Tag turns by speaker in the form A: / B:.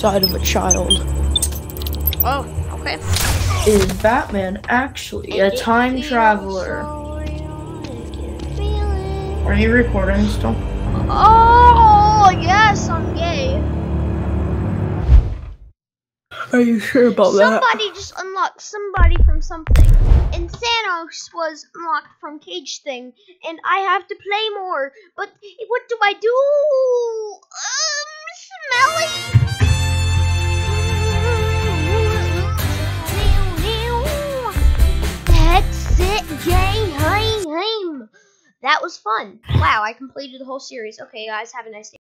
A: inside of a child.
B: Oh, okay.
A: Is Batman actually a time traveler? Are you recording still?
B: Oh, yes, I'm gay.
A: Are you sure about that?
B: Somebody just unlocked somebody from something. And Thanos was unlocked from Cage Thing. And I have to play more. But what do I do? Smelly. That's it, game. That was fun. Wow, I completed the whole series. Okay, guys, have a nice day.